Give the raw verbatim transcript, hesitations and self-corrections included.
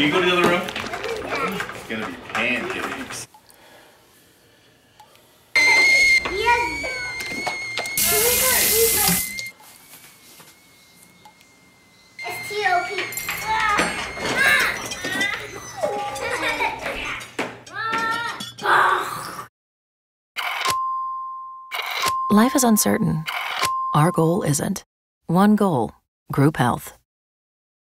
Can you go to the other room? It's gonna be pancakes. S T O P. Life is uncertain. Our goal isn't. One goal, group health.